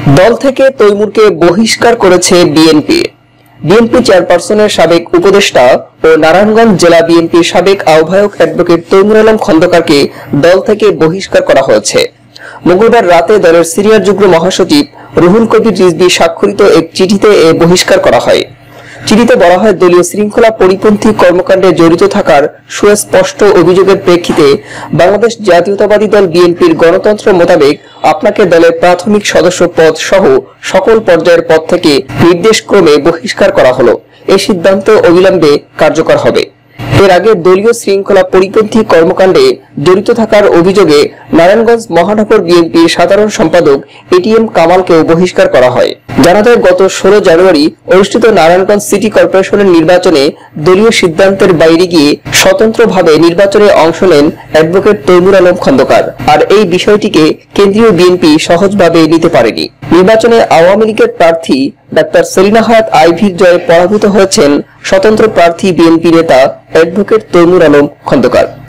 দল থেকে তৈমুরকে বহিষ্কার করেছে বিএনপি। বিএনপি চেয়ারপারসনের সাবেক উপদেষ্টা ও নারায়ণগঞ্জ জেলা বিএনপির সাবেক আহ্বায়ক অ্যাডভোকেট তৈমুর আলম খন্দকারকে দল থেকে বহিষ্কার করা হয়েছে। মঙ্গলবার রাতে দলের সিনিয়র যুগ্ম মহাসচিব রুহুল কবির রিজভী স্বাক্ষরিত এক চিঠিতে এ বহিষ্কার করা হয়। চিঠিতে বলা হয়, দলীয় শৃঙ্খলা পরিপন্থী কর্মকাণ্ডে জড়িত থাকার সুস্পষ্ট অভিযোগের প্রেক্ষিতে বাংলাদেশ জাতীয়তাবাদী দল বিএনপির গণতন্ত্র মোতাবেক আপনাকে দলের প্রাথমিক সদস্য পদ সহ সকল পর্যায়ের পদ থেকে নির্দেশক্রমে বহিষ্কার করা হলো। এই সিদ্ধান্ত অবিলম্বে কার্যকর হবে। এর আগে দলীয় শৃঙ্খলা পরিপন্থী কর্মকাণ্ডে জড়িত থাকার অভিযোগে নারায়ণগঞ্জ মহানগর বিএনপির সাধারণ সম্পাদক এটিএম কামালকেও বহিষ্কার করা হয়। জানা যায়, গত 16 জানুয়ারি অনুষ্ঠিত নারায়ণগঞ্জ সিটি কর্পোরেশনের নির্বাচনে দলীয় সিদ্ধান্তের বাইরে গিয়ে স্বতন্ত্রভাবে নির্বাচনে অংশ নেন অ্যাডভোকেট তৈমুর আলম খন্দকার। আর এই বিষয়টিকে কেন্দ্রীয় বিএনপি সহজভাবে নিতে পারেনি। নির্বাচনে আওয়ামী লীগের প্রার্থী ডাক্তার সেলিনা হায়াত আইভীর জয়ে পরাভূত হয়েছেন স্বতন্ত্র প্রার্থী বিএনপি নেতা অ্যাডভোকেট তৈমুর আলম খন্দকার।